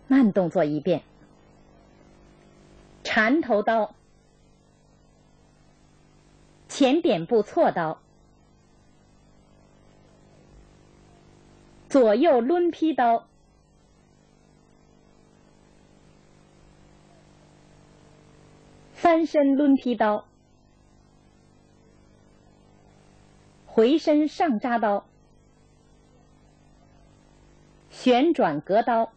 慢动作一遍。缠头刀，前点部错刀，左右抡劈刀，翻身抡劈刀，回身上扎刀，旋转格刀，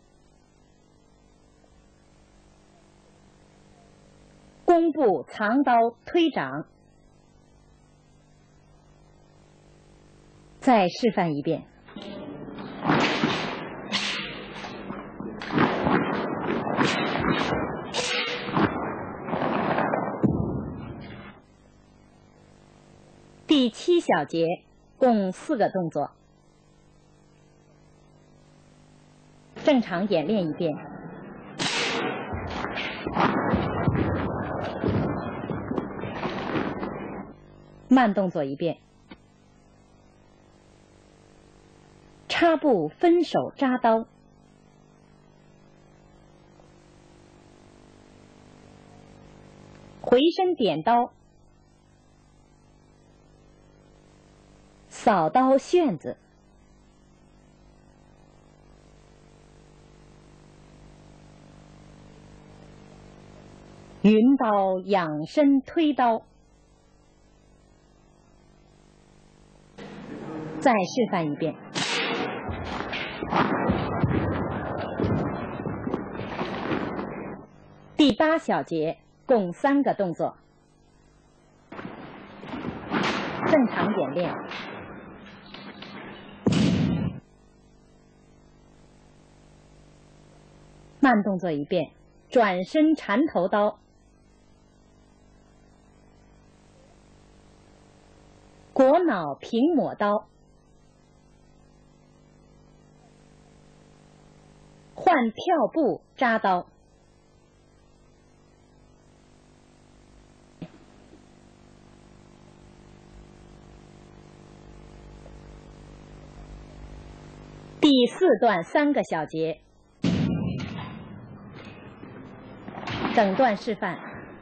弓步藏刀推掌。再示范一遍。第7小节共4个动作，正常演练一遍。慢动作一遍。插步分手扎刀，回身点刀，扫刀旋子，云刀仰身推刀。再示范一遍。第8小节共3个动作，正常演练。慢动作一遍，转身缠头刀，裹脑平抹刀，换跳步扎刀。第4段3个小节，整段示范。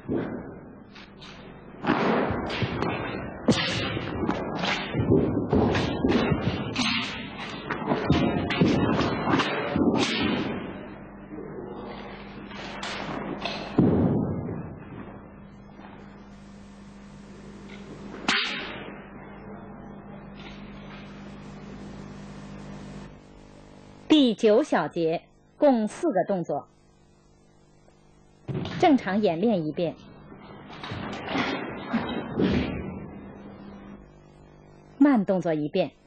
第9小节共4个动作，正常演练一遍。慢动作一遍。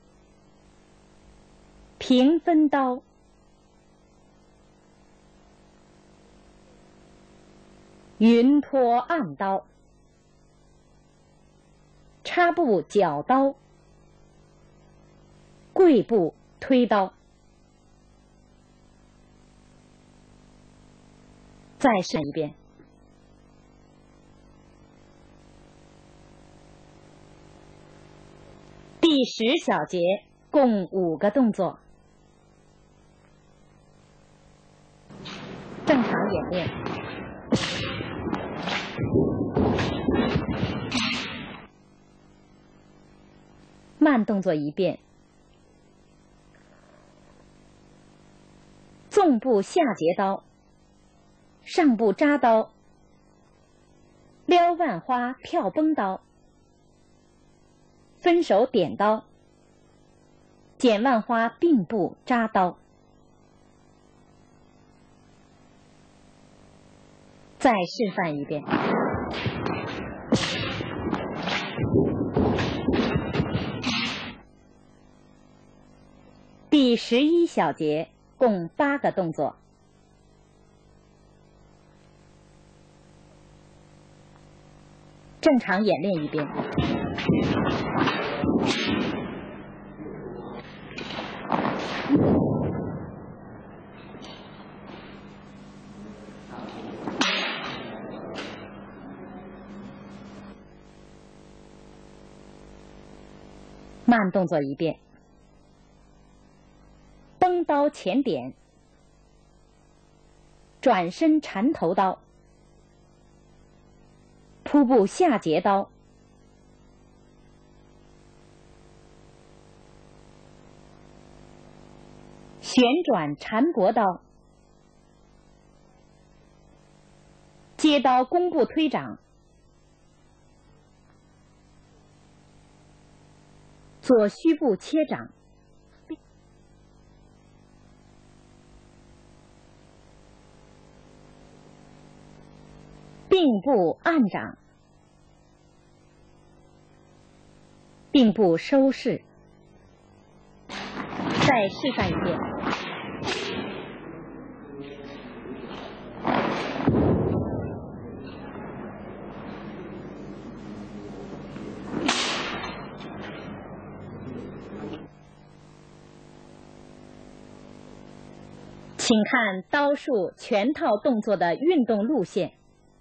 平分刀，云拖暗刀，插步绞刀，跪步推刀。再试一遍。第10小节共5个动作，正常演练。慢动作一遍。纵步下截刀，上步扎刀，撩万花跳崩刀，分手点刀，剪万花并步扎刀。再示范一遍。第11小节共8个动作，正常演练一遍。慢动作一遍。崩刀前点， 转身缠头刀、扑步下截刀、旋转缠脖刀、接刀弓步推掌、左虚步切掌、并步按掌、并步收势。再示范一遍。请看刀术全套动作的运动路线。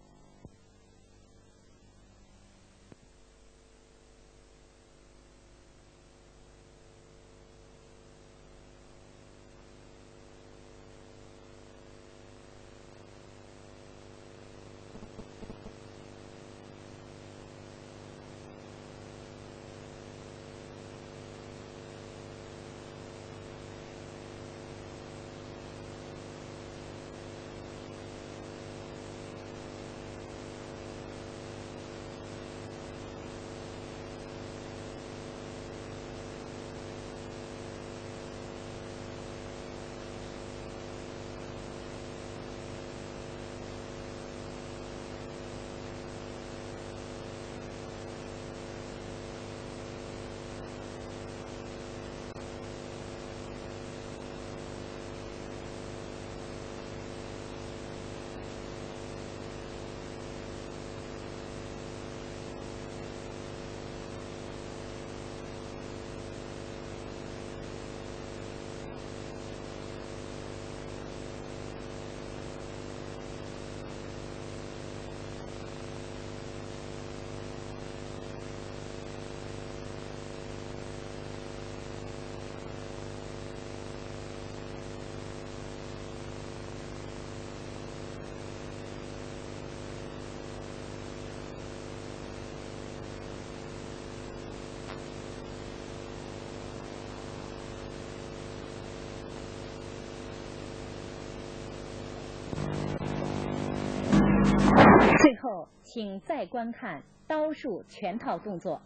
最后，请再观看刀术全套动作。